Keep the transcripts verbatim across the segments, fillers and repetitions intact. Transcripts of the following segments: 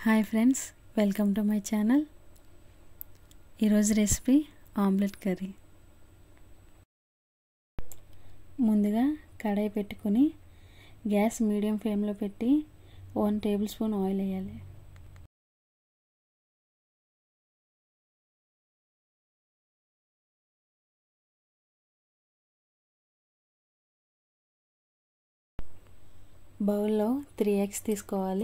Hi friends, welcome to my channel. ఈరోజు recipe omelette curry. ముందుగా కడాయి పెట్టుకొని గ్యాస్ మీడియం ఫ్లేమ్లో పెట్టి వన్ టేబుల్ స్పూన్ ఆయిల్ వేయాలి. బౌల్లో త్రీ ఎగ్స్ తీసుకోవాలి.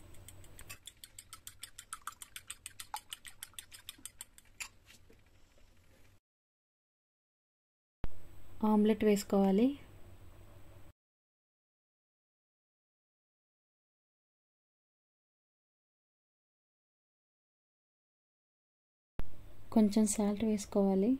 ఆమ్లెట్ వేసుకోవాలి. కొంచెం సాల్ట్ వేసుకోవాలి.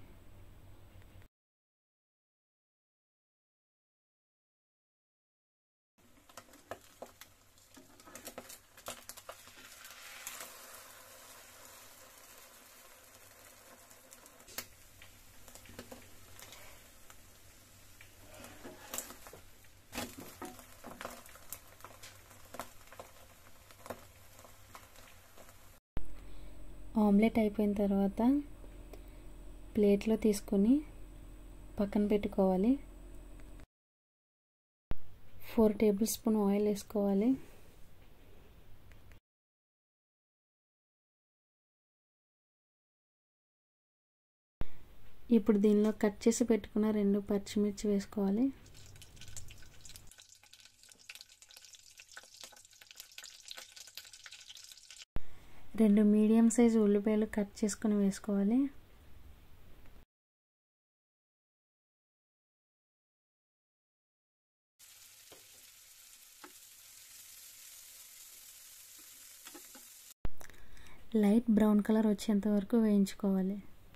ఆమ్లెట్ అయిపోయిన తర్వాత ప్లేట్లో తీసుకొని పక్కన పెట్టుకోవాలి. ఫోర్ టేబుల్ స్పూన్ ఆయిల్ వేసుకోవాలి. ఇప్పుడు దీనిలో కట్ చేసి పెట్టుకున్న రెండు పచ్చిమిర్చి వేసుకోవాలి. రెండు మీడియం సైజు ఉల్లిపాయలు కట్ చేసుకొని వేసుకోవాలి. లైట్ బ్రౌన్ కలర్ వచ్చేంత వరకు వేయించుకోవాలి.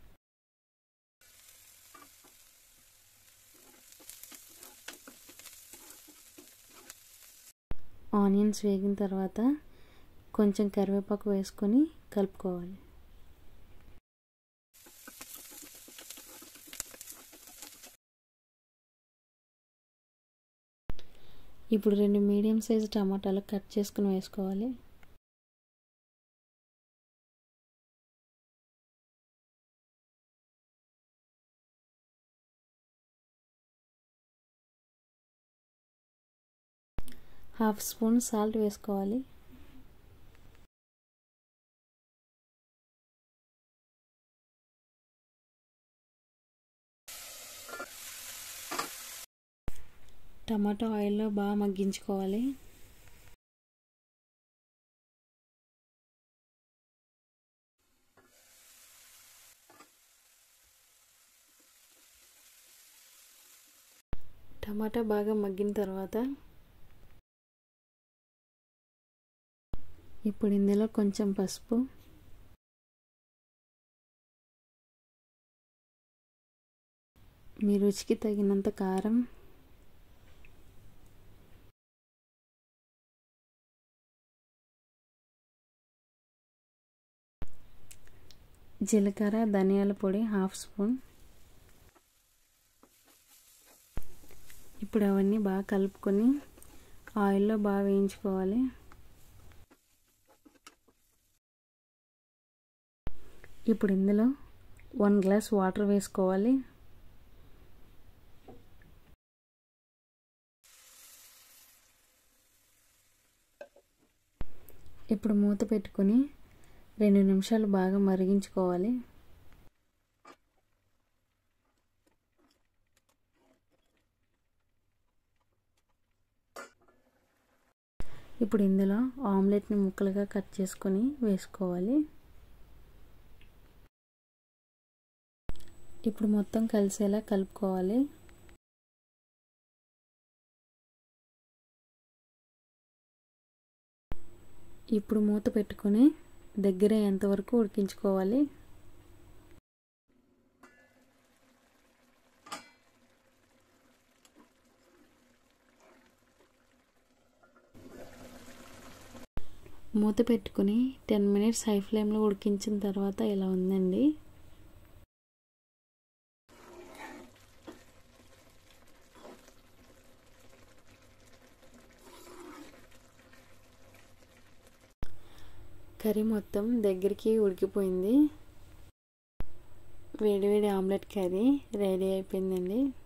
ఆనియన్స్ వేగిన తర్వాత కొంచెం కరివేపాకు వేసుకొని కలుపుకోవాలి. ఇప్పుడు రెండు మీడియం సైజు టమాటాలు కట్ చేసుకుని వేసుకోవాలి. హాఫ్ స్పూన్ సాల్ట్ వేసుకోవాలి. టమాటో ఆయిల్లో బాగా మగ్గించుకోవాలి. టమాటా బాగా మగ్గిన తర్వాత ఇప్పుడు ఇందులో కొంచెం పసుపు, మీ రుచికి తగినంత కారం, జీలకర్ర ధనియాల పొడి హాఫ్ స్పూన్. ఇప్పుడు అవన్నీ బాగా కలుపుకొని ఆయిల్లో బాగా వేయించుకోవాలి. ఇప్పుడు ఇందులో వన్ గ్లాస్ వాటర్ వేసుకోవాలి. ఇప్పుడు మూత పెట్టుకొని రెండు నిమిషాలు బాగా మరిగించుకోవాలి. ఇప్పుడు ఇందులో ఆమ్లెట్ని ముక్కలుగా కట్ చేసుకొని వేసుకోవాలి. ఇప్పుడు మొత్తం కలిసేలా కలుపుకోవాలి. ఇప్పుడు మూత పెట్టుకొని దగ్గర ఎంతవరకు ఉడికించుకోవాలి. మూత పెట్టుకుని టెన్ మినిట్స్ హై ఫ్లేమ్లో ఉడికించిన తర్వాత ఇలా ఉందండి. కర్రీ మొత్తం దగ్గరికి ఉడికిపోయింది. వేడి వేడి ఆమ్లెట్ కర్రీ రెడీ అయిపోయిందండి.